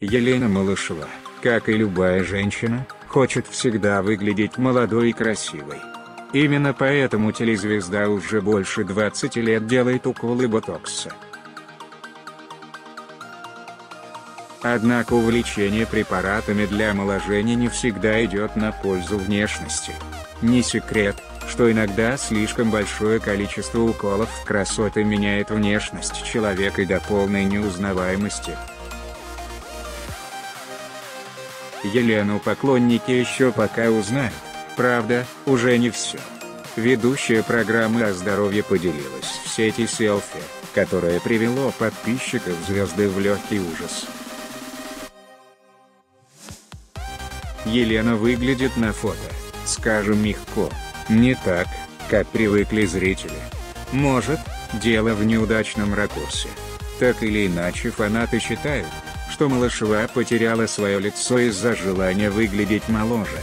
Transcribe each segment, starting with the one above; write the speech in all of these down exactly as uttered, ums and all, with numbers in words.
Елена Малышева, как и любая женщина, хочет всегда выглядеть молодой и красивой. Именно поэтому телезвезда уже больше двадцати лет делает уколы ботокса. Однако увлечение препаратами для омоложения не всегда идет на пользу внешности. Не секрет, что иногда слишком большое количество уколов в красоты меняет внешность человека до полной неузнаваемости. Елену поклонники еще пока узнают, правда, уже не все. Ведущая программы о здоровье поделилась в сети селфи, которое привело подписчиков звезды в легкий ужас. Елена выглядит на фото, скажем мягко, не так, как привыкли зрители. Может, дело в неудачном ракурсе. Так или иначе фанаты считают, что Малышева потеряла свое лицо из-за желания выглядеть моложе.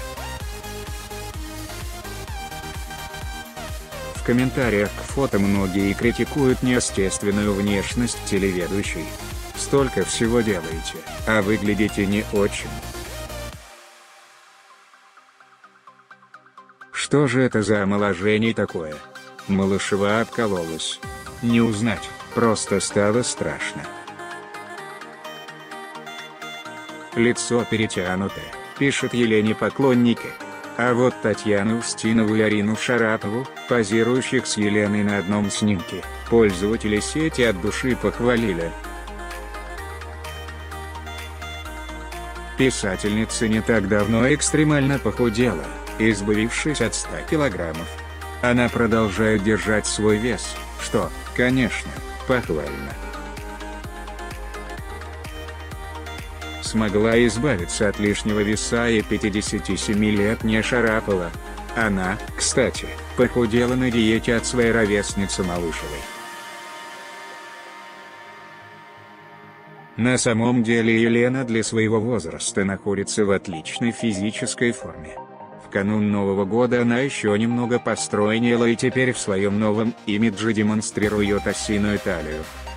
В комментариях к фото многие критикуют неестественную внешность телеведущей. Столько всего делаете, а выглядите не очень. Что же это за омоложение такое? Малышева обкололась. Не узнать, просто стало страшно. Лицо перетянуто, пишет Елене поклонники. А вот Татьяну Устинову и Арину Шарапову, позирующих с Еленой на одном снимке, пользователи сети от души похвалили. Писательница не так давно экстремально похудела, избавившись от ста килограммов. Она продолжает держать свой вес, что, конечно, похвально. Смогла избавиться от лишнего веса и пятидесятисемилетняя Шарапова. Она, кстати, похудела на диете от своей ровесницы Малышевой. На самом деле Елена для своего возраста находится в отличной физической форме. В канун Нового года она еще немного постройнела и теперь в своем новом имидже демонстрирует осиную талию.